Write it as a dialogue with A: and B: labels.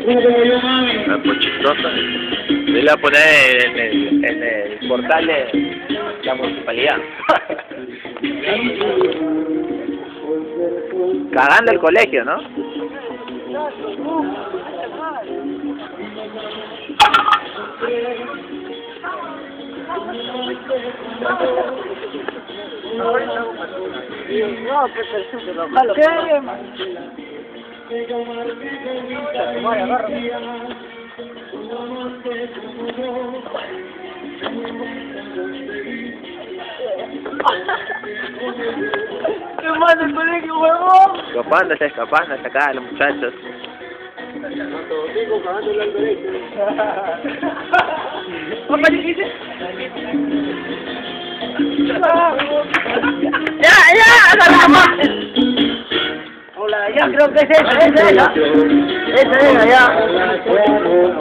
A: Por chistoso. Yo le voy a poner en el portal de la municipalidad. Cagando el colegio, ¿no?
B: No, que te ojalá. ¿Qué? ¿Qué más del colegio, huevón?
A: Escapándose acá los muchachos.
B: Papá, ¿qué dices? ¡Ya! Hola, ya creo que es esa, ya. Esa, ya.